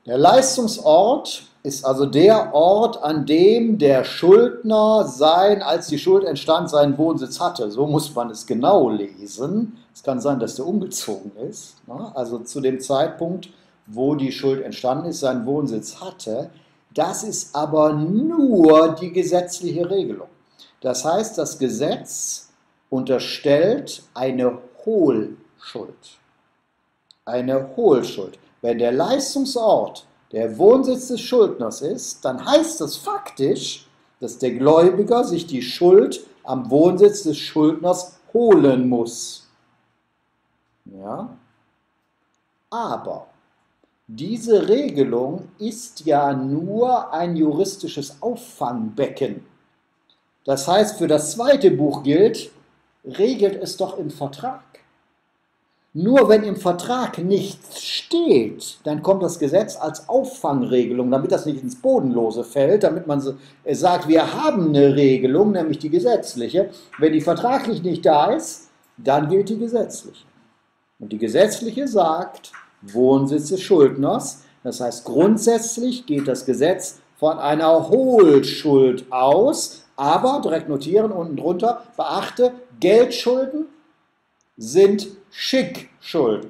Der Leistungsort ist also der Ort, an dem der Schuldner als die Schuld entstand, seinen Wohnsitz hatte. So muss man es genau lesen. Es kann sein, dass der umgezogen ist. Also zu dem Zeitpunkt, wo die Schuld entstanden ist, seinen Wohnsitz hatte. Das ist aber nur die gesetzliche Regelung. Das heißt, das Gesetz unterstellt eine Hohlschuld. Eine Hohlschuld. Wenn der Leistungsort der Wohnsitz des Schuldners ist, dann heißt das faktisch, dass der Gläubiger sich die Schuld am Wohnsitz des Schuldners holen muss. Ja? Aber diese Regelung ist ja nur ein juristisches Auffangbecken. Das heißt, für das zweite Buch gilt, regelt es doch im Vertrag. Nur wenn im Vertrag nichts steht, dann kommt das Gesetz als Auffangregelung, damit das nicht ins Bodenlose fällt, damit man sagt, wir haben eine Regelung, nämlich die gesetzliche. Wenn die vertraglich nicht da ist, dann gilt die gesetzliche. Und die gesetzliche sagt, Wohnsitz des Schuldners, das heißt grundsätzlich geht das Gesetz von einer Hohlschuld aus, aber, direkt notieren unten drunter, beachte, Geldschulden sind Schickschulden.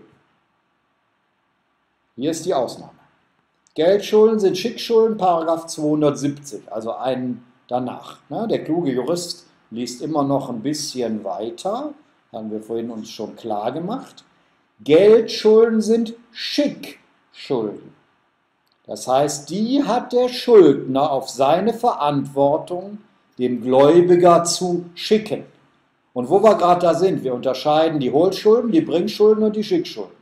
Hier ist die Ausnahme. Geldschulden sind Schickschulden, Paragraph 270, also einen danach. Der kluge Jurist liest immer noch ein bisschen weiter, haben wir vorhin uns schon klar gemacht. Geldschulden sind Schickschulden. Das heißt, die hat der Schuldner auf seine Verantwortung, dem Gläubiger zu schicken. Und wo wir gerade da sind, wir unterscheiden die Hohlschulden, die Bringschulden und die Schickschulden.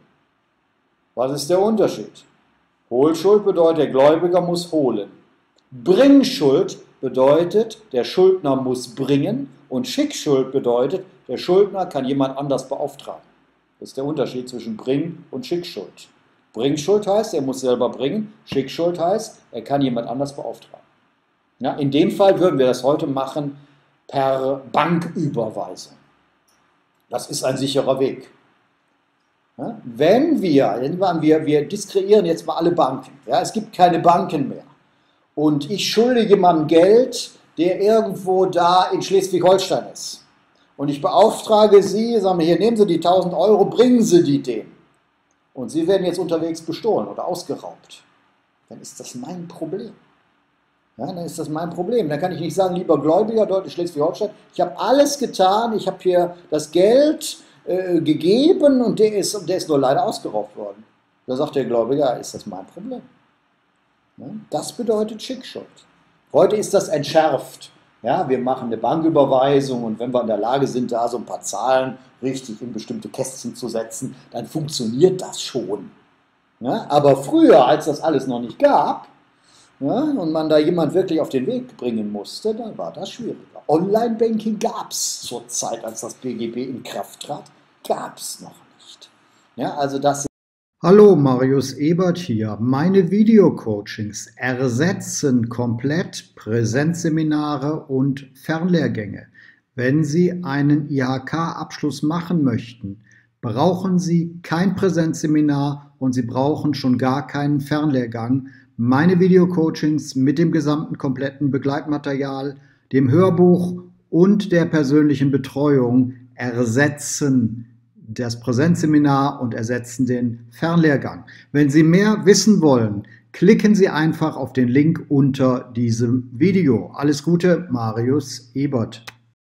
Was ist der Unterschied? Hohlschuld bedeutet, der Gläubiger muss holen. Bringschuld bedeutet, der Schuldner muss bringen. Und Schickschuld bedeutet, der Schuldner kann jemand anders beauftragen. Das ist der Unterschied zwischen Bring- und Schickschuld. Bringschuld heißt, er muss selber bringen. Schickschuld heißt, er kann jemand anders beauftragen. Ja, in dem Fall würden wir das heute machen per Banküberweisung. Das ist ein sicherer Weg. Ja, wenn wir diskreieren jetzt mal alle Banken. Ja, es gibt keine Banken mehr. Und ich schulde jemandem Geld, der irgendwo da in Schleswig-Holstein ist. Und ich beauftrage Sie, sagen wir hier, nehmen Sie die 1000 Euro, bringen Sie die dem. Und Sie werden jetzt unterwegs bestohlen oder ausgeraubt. Dann ist das mein Problem. Ja, dann ist das mein Problem. Dann kann ich nicht sagen, lieber Gläubiger, dort in Schleswig-Holstein, ich habe alles getan, ich habe hier das Geld gegeben und der ist nur leider ausgeraubt worden. Da sagt der Gläubiger, ist das mein Problem? Ja, das bedeutet Schickschuld. Heute ist das entschärft. Ja, wir machen eine Banküberweisung und wenn wir in der Lage sind, da so ein paar Zahlen richtig in bestimmte Kästchen zu setzen, dann funktioniert das schon. Ja, aber früher, als das alles noch nicht gab, ja, und man da jemand wirklich auf den Weg bringen musste, dann war das schwieriger. Online-Banking gab es zur Zeit, als das BGB in Kraft trat, gab es noch nicht. Ja, also das. Hallo, Marius Ebert hier. Meine Videocoachings ersetzen komplett Präsenzseminare und Fernlehrgänge. Wenn Sie einen IHK-Abschluss machen möchten, brauchen Sie kein Präsenzseminar und Sie brauchen schon gar keinen Fernlehrgang. Meine Videocoachings mit dem gesamten kompletten Begleitmaterial, dem Hörbuch und der persönlichen Betreuung ersetzen das Präsenzseminar und ersetzen den Fernlehrgang. Wenn Sie mehr wissen wollen, klicken Sie einfach auf den Link unter diesem Video. Alles Gute, Marius Ebert.